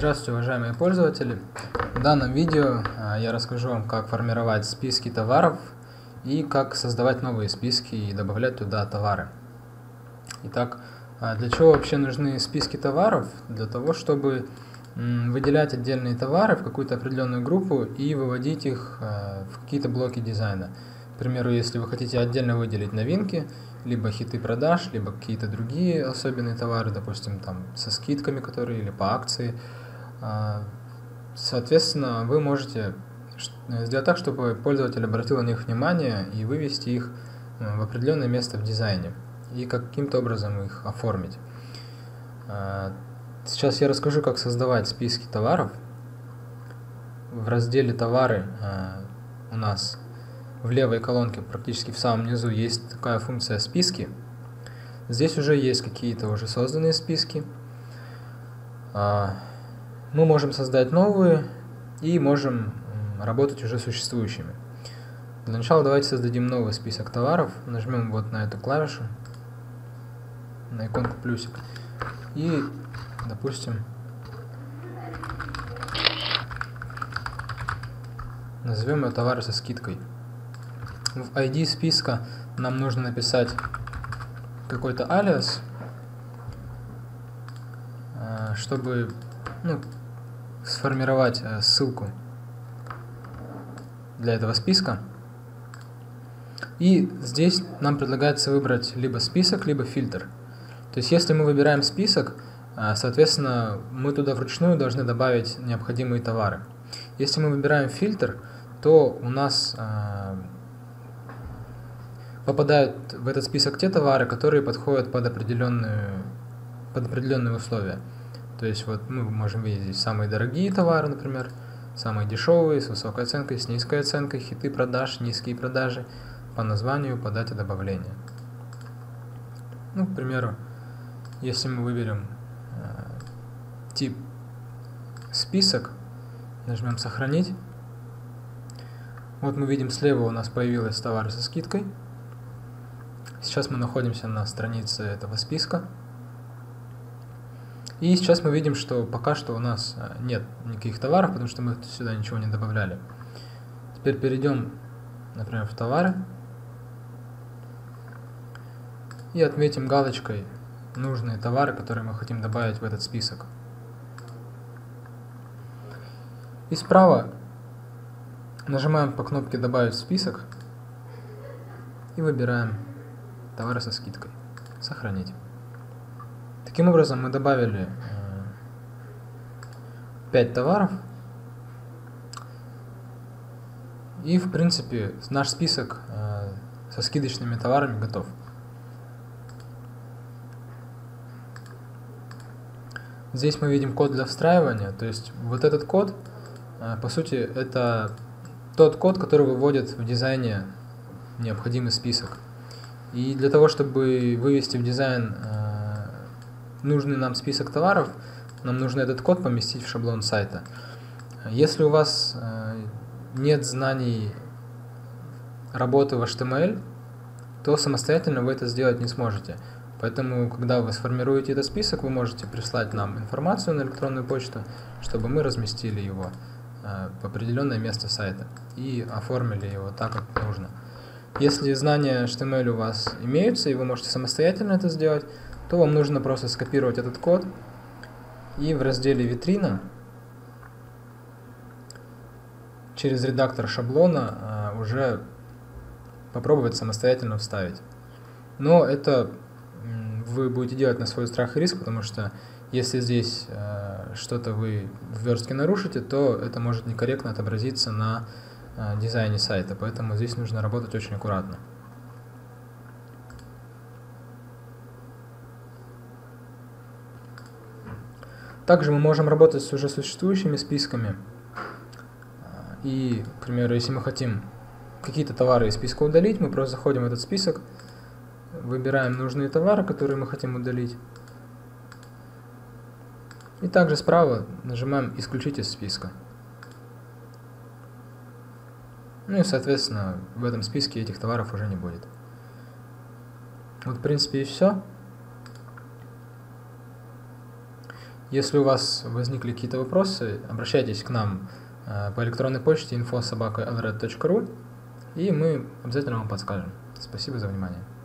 Здравствуйте, уважаемые пользователи! В данном видео я расскажу вам, как формировать списки товаров и как создавать новые списки и добавлять туда товары. Итак, для чего вообще нужны списки товаров? Для того, чтобы выделять отдельные товары в какую-то определенную группу и выводить их в какие-то блоки дизайна. К примеру, если вы хотите отдельно выделить новинки, либо хиты продаж, либо какие-то другие особенные товары, допустим, там со скидками, которые или по акции. Соответственно, вы можете сделать так, чтобы пользователь обратил на них внимание и вывести их в определенное место в дизайне и каким-то образом их оформить. Сейчас я расскажу, как создавать списки товаров. В разделе «Товары» у нас в левой колонке, практически в самом низу, есть такая функция «Списки». Здесь уже есть какие-то уже созданные списки. Мы можем создать новые и можем работать уже существующими. Для начала давайте создадим новый список товаров. Нажмем вот на эту клавишу, на иконку плюсик. И, допустим, назовем ее «Товары со скидкой». В ID списка нам нужно написать какой-то алиас, чтобы сформировать ссылку для этого списка. И здесь нам предлагается выбрать либо список, либо фильтр. То есть если мы выбираем список, соответственно, мы туда вручную должны добавить необходимые товары. Если мы выбираем фильтр, то у нас попадают в этот список те товары, которые подходят под определенные условия. То есть вот мы можем видеть здесь самые дорогие товары, например, самые дешевые, с высокой оценкой, с низкой оценкой, хиты продаж, низкие продажи, по названию, по дате добавления. К примеру, если мы выберем тип список, нажмем «Сохранить», вот мы видим, слева у нас появилось товары со скидкой. Сейчас мы находимся на странице этого списка. И сейчас мы видим, что пока что у нас нет никаких товаров, потому что мы сюда ничего не добавляли. Теперь перейдем, например, в товары. И отметим галочкой нужные товары, которые мы хотим добавить в этот список. И справа нажимаем по кнопке «Добавить в список» и выбираем «Товары со скидкой». «Сохранить». Таким образом мы добавили 5 товаров. И в принципе наш список со скидочными товарами готов. Здесь мы видим код для встраивания. То есть вот этот код, по сути, это тот код, который выводит в дизайне необходимый список. И для того, чтобы вывести в дизайн нужный нам список товаров, нам нужно этот код поместить в шаблон сайта. Если у вас нет знаний работы в HTML, то самостоятельно вы это сделать не сможете. Поэтому, когда вы сформируете этот список, вы можете прислать нам информацию на электронную почту, чтобы мы разместили его в определенное место сайта и оформили его так, как нужно. Если знания HTML у вас имеются, и вы можете самостоятельно это сделать, то вам нужно просто скопировать этот код и в разделе «Витрина» через редактор шаблона уже попробовать самостоятельно вставить. Но это вы будете делать на свой страх и риск, потому что если здесь что-то вы в верстке нарушите, то это может некорректно отобразиться на дизайне сайта, поэтому здесь нужно работать очень аккуратно. Также мы можем работать с уже существующими списками. И, к примеру, если мы хотим какие-то товары из списка удалить, мы просто заходим в этот список, выбираем нужные товары, которые мы хотим удалить. И также справа нажимаем «Исключить из списка». И, соответственно, в этом списке этих товаров уже не будет. Вот, в принципе, и все. Если у вас возникли какие-то вопросы, обращайтесь к нам по электронной почте info@lred.ru, и мы обязательно вам подскажем. Спасибо за внимание.